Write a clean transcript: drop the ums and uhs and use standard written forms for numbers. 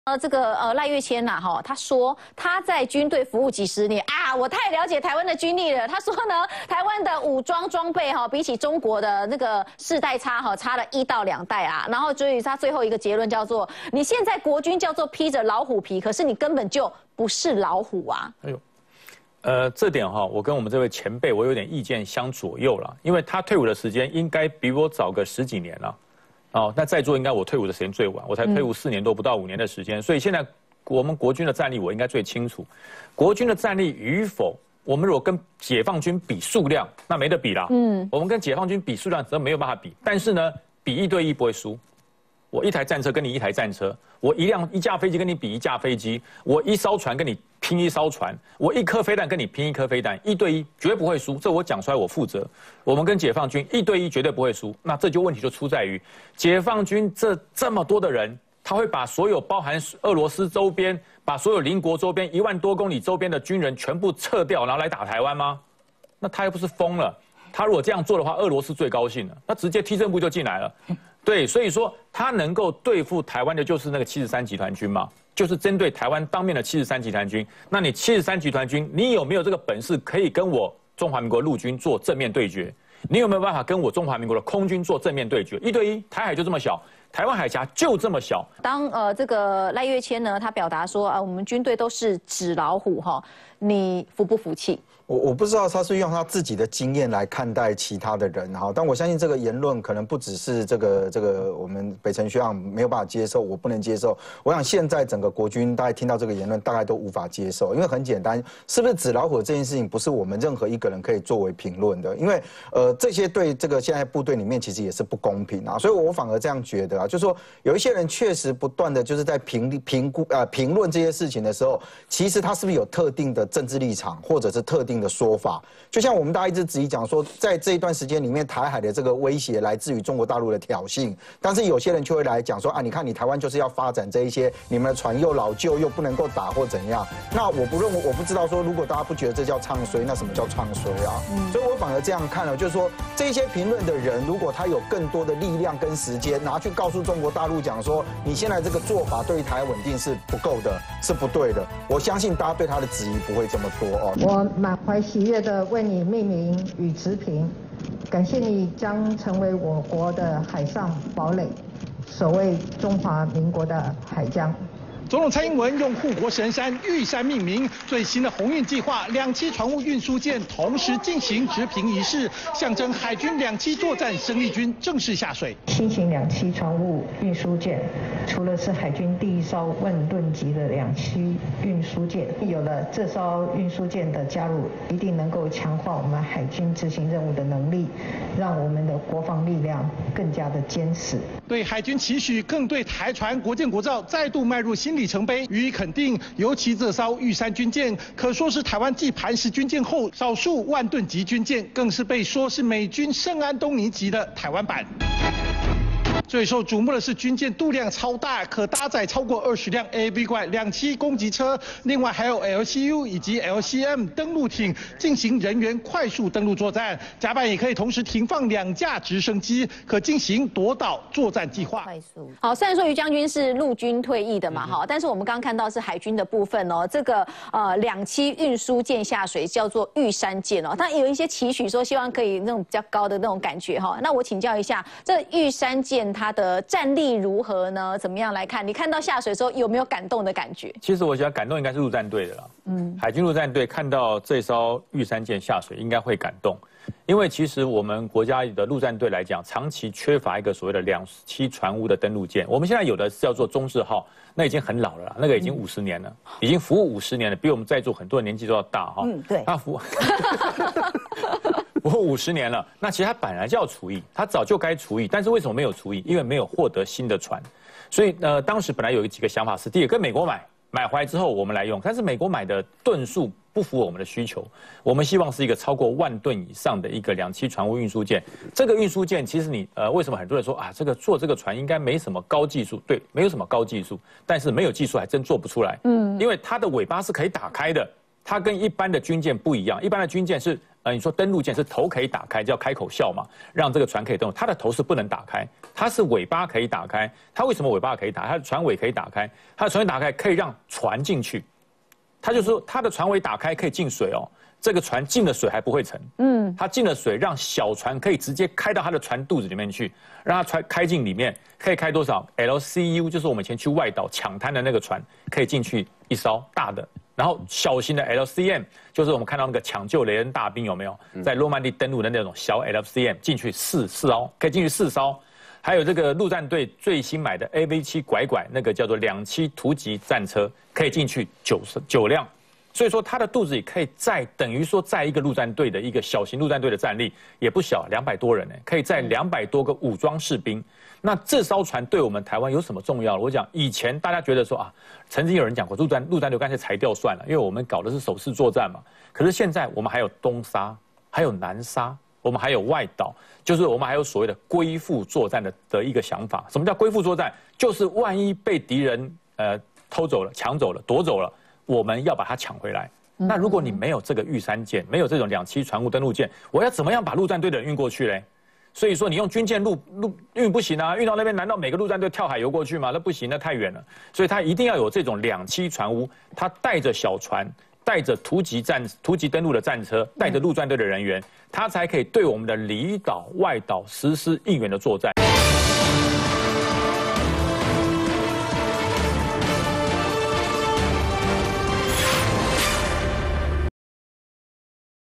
这个赖岳谦呐，他说他在军队服务几十年啊，我太了解台湾的军力了。他说呢，台湾的武装装备比起中国的那个世代差了1到2代啊。然后所以他最后一个结论叫做，你现在国军叫做披着老虎皮，可是你根本就不是老虎啊。哎呦。 这点我跟我们这位前辈我有点意见相左右了，因为他退伍的时间应该比我早个10几年了，那在座应该我退伍的时间最晚，我才退伍4年多不到5年的时间，所以现在我们国军的战力我应该最清楚，国军的战力与否，我们如果跟解放军比数量，那没得比啦，我们跟解放军比数量则没有办法比，但是呢，比1对1不会输。我1台战车跟你1台战车，我一架飞机跟你比1架飞机，我1艘船跟你拼1艘船，我1颗飞弹跟你拼1颗飞弹，1对1绝对不会输。这我讲出来我负责。我们跟解放军1对1绝对不会输。那这就问题就出在于，解放军这么多的人，他会把所有包含俄罗斯周边，把所有邻国周边1万多公里周边的军人全部撤掉，然后来打台湾吗？那他又不是疯了。他如果这样做的话，俄罗斯最高兴了，那直接踢正步就进来了。对，所以说他能够对付台湾的就是那个73集团军嘛，就是针对台湾当面的73集团军。那你73集团军，你有没有这个本事可以跟我中华民国陆军做正面对决？你有没有办法跟我中华民国的空军做正面对决？1对1，台海就这么小，台湾海峡就这么小。 当这个赖岳谦呢，他表达说我们军队都是纸老虎你服不服气？ 我不知道他是用他自己的经验来看待其他的人但我相信这个言论可能不只是这个我们北辰学长没有办法接受，我不能接受。我想现在整个国军大概听到这个言论，大概都无法接受，因为很简单，是不是纸老虎这件事情不是我们任何一个人可以作为评论的，因为这些对这个现在部队里面其实也是不公平所以我反而这样觉得就是说有一些人确实不断的就是在评论这些事情的时候，其实他是不是有特定的政治立场或者是特定的说法，就像我们大家一直质疑讲说，在这一段时间里面，台海的这个威胁来自于中国大陆的挑衅，但是有些人就会来讲说你看你台湾就是要发展这一些，你们的船又老旧又不能够打或怎样，那我不知道说，如果大家不觉得这叫唱衰，那什么叫唱衰所以我反而这样看了，就是说这些评论的人，如果他有更多的力量跟时间，拿去告诉中国大陆讲说，你现在这个做法对于台湾稳定是不够的，是不对的，我相信大家对他的质疑不会这么多我满怀喜悦地为你命名与职评，感谢你将成为我国的海上堡垒，守卫中华民国的海疆。 总统蔡英文用护国神山玉山命名，最新的鸿运计划2栖船坞运输舰同时进行植评仪式，象征海军2栖作战生力军正式下水。 新型2栖船坞运输舰，除了是海军第1艘万吨级的2栖运输舰，有了这艘运输舰的加入，一定能够强化我们海军执行任务的能力，让我们的国防力量更加的坚实。 对海军期许，更对台船国建国造再度迈入新里程碑予以肯定。尤其这艘玉山军舰，可说是台湾继磐石军舰后少数万吨级军舰，更是被说是美军圣安东尼级的台湾版。最受瞩目的是军舰度量超大，可搭载超过20辆 AAV 怪2栖攻击车，另外还有 LCU 以及 LCM 登陆艇进行人员快速登陆作战。甲板也可以同时停放2架直升机，可进行夺岛作战计划。 快速好，虽然说于将军是陆军退役的嘛但是我们刚刚看到是海军的部分这个2栖运输舰下水叫做玉山舰它有一些期许说希望可以那种比较高的那种感觉那我请教一下，这玉山舰它的战力如何呢？怎么样来看？你看到下水的时候有没有感动的感觉？ 其实我觉得感动应该是陆战队的啦。海军陆战队看到这艘玉山舰下水，应该会感动，因为其实我们国家的陆战队来讲，长期缺乏一个所谓的2栖船坞的登陆舰。我们现在有的是叫做中字号，那已经很老了啦，那个已经50年了，已经服务50年了，比我们在座很多人年纪都要大对。 他服务50年了，那其实他本来就要除役，他早就该除役，但是为什么没有除役？因为没有获得新的船，所以当时本来有几个想法是：第一个跟美国买回来之后我们来用，但是美国买的吨数不符我们的需求，我们希望是一个超过1万吨以上的一个2栖船坞运输舰。这个运输舰其实你为什么很多人说这个做这个船应该没什么高技术？对，没有什么高技术，但是没有技术还真做不出来。因为它的尾巴是可以打开的。它跟一般的军舰不一样，一般的军舰是你说登陆舰是头可以打开，叫开口笑嘛，让这个船可以登陆。它的头是不能打开，它是尾巴可以打开。它为什么尾巴可以打开？它的船尾可以打开，它的船尾打开可以让船进去。他就说它的船尾打开可以进水哦，这个船进了水还不会沉。它进了水，让小船可以直接开到它的船肚子里面去，让它船开进里面，可以开多少 ？LCU 就是我们以前去外岛抢滩的那个船，可以进去一艘大的。然后小型的 LCM 就是我们看到那个抢救雷恩大兵有没有，在诺曼底登陆的那种小 LCM 进去四艘，可以进去4艘。还有这个陆战队最新买的 AV7拐拐，那个叫做2栖突击战车，可以进去9辆。所以说它的肚子里可以载，等于说载一个陆战队的一个小型陆战队的战力也不小，200多人呢，可以载200多个武装士兵。那这艘船对我们台湾有什么重要？我讲以前大家觉得说啊，曾经有人讲过陆战队干脆裁掉算了，因为我们搞的是守势作战嘛。可是现在我们还有东沙，还有南沙，我们还有外岛，就是我们还有所谓的归附作战的一个想法。什么叫归附作战？就是万一被敌人偷走了、抢走了、夺走了，我们要把它抢回来。那如果你没有这个玉山舰，没有这种2栖船坞登陆舰，我要怎么样把陆战队的人运过去嘞？所以说你用军舰运不行啊，运到那边难道每个陆战队跳海游过去吗？那不行，那太远了。所以它一定要有这种2栖船坞，它带着小船，带着突击登陆的战车，带着陆战队的人员，它才可以对我们的离岛、外岛实施应援的作战。